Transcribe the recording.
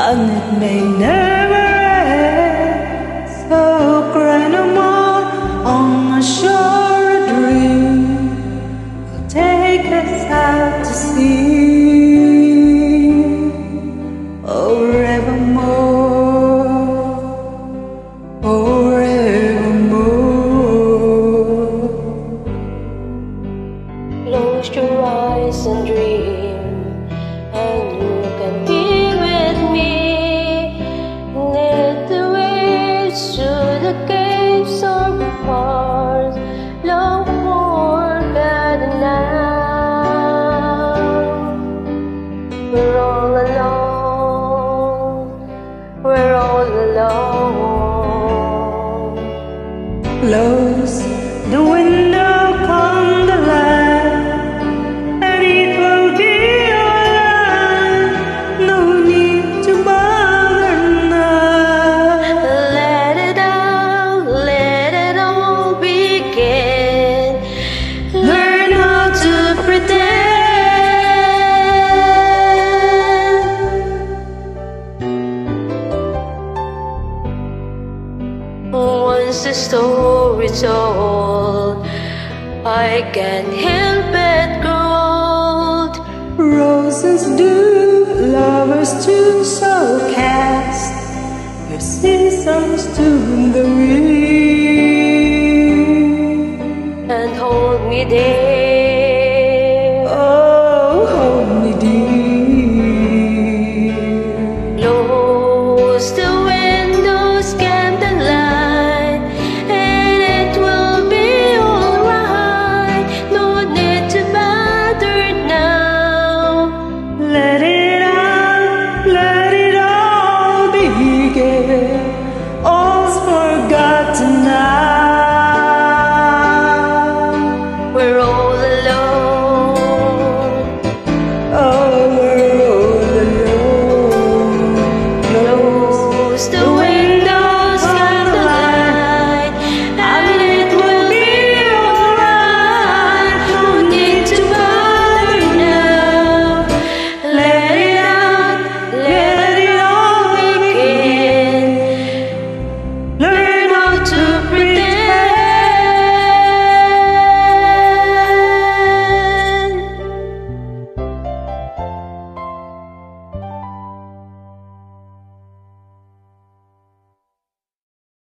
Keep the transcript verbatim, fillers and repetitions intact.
and it may never end. So cry no more on a shore, a dream will take us out to sea. Oh, forevermore, forevermore. Close your eyes and dream, and you can be with me. Let the waves through the caves of your heart long forgotten now. We're all alone, we're all alone. Close the window, come the light, and it will be alright. No need to bother now. Let it out, let it all begin. Learn how to pretend. Once the story told, I can't help but grow old. Roses do, lovers too, so cast your seasons to the wind.